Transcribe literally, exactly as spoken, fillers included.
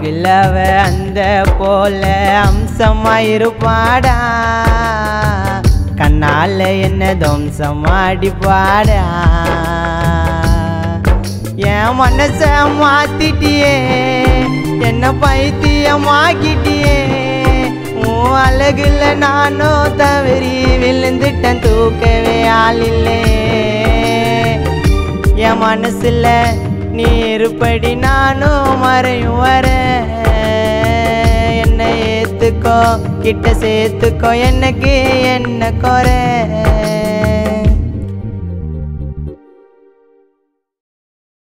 அழகுல அவ அந்த போல அம்சமாயிருப்பாடா கண்ணால என்ன துவம்சமாடிப்பாடா என் மனச மாத்திட்டியே என்ன பைத்தியமாக்கிட்டியே உன் அழகுல நானும் தவறி விழுந்துட்டேன் தூக்கவே ஆள் இல்லை என் மனசுல நீ இருப்படி நானும் மறையும் வர என்னை ஏத்துக்கோ கிட்ட சேர்த்துக்கோ எனக்கு என்ன குறை